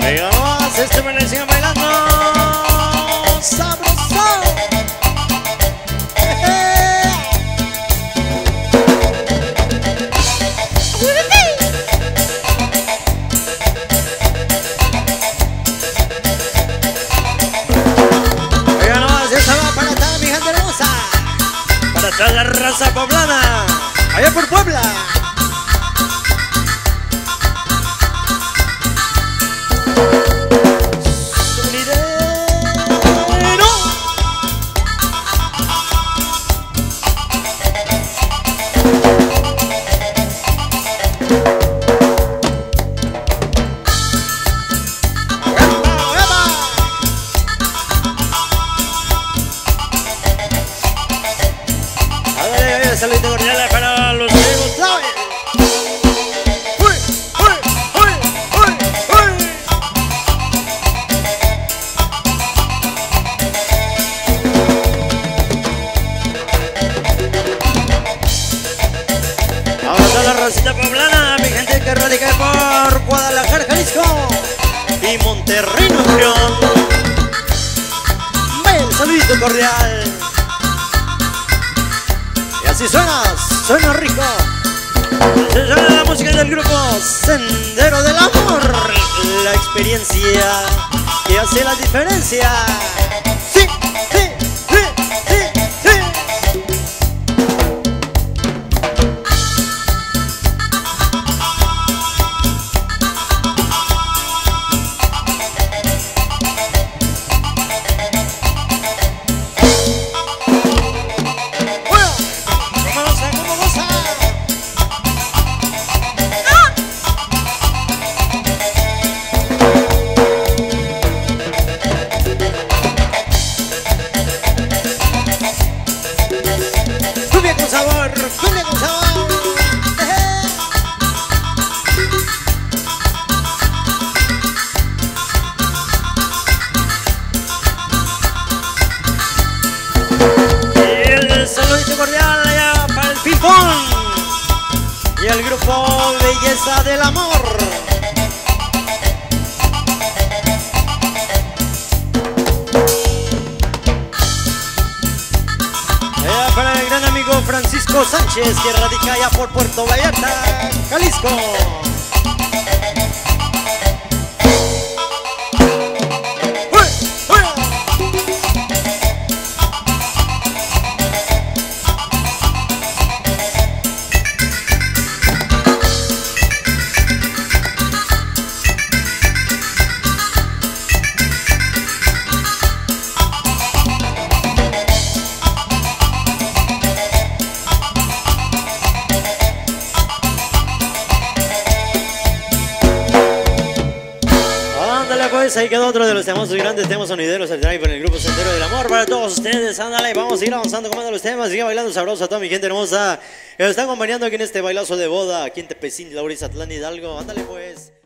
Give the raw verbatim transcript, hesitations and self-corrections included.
Venga, vamos, este me le sigan bailando. ¡Sabroso! Venga, nomás, esta va para toda mi gente hermosa. Para toda la raza poblana. Allá por Puebla. Saludito cordial para los amigos. ¡Uy! ¡Uy! ¡Uy! ¡Uy! ¡Uy! Vamos a la racita poblana, mi gente que radica por Guadalajara, Jalisco y Monterrey, Nuevo León. Ven, saludito cordial. Así suena, suena rico. Se llama la música del grupo Sendero del Amor. La experiencia que hace la diferencia. Sí, sí, sí, sí, sí. Cumbia con sabor, cumbia con sabor. Y el saludito cordial allá para el Pifón y el grupo Belleza del Amor. Para el gran amigo Francisco Sánchez, que radica allá por Puerto Vallarta, Jalisco. Pues ahí quedó otro de los temas grandes, temas sonideros, el drive en el grupo Sendero del Amor para todos ustedes. Ándale, vamos a ir avanzando con los temas, sigue bailando sabroso a toda mi gente hermosa que nos está acompañando aquí en este bailazo de boda aquí en Tepecín, Laurizatlán, Hidalgo. Ándale pues.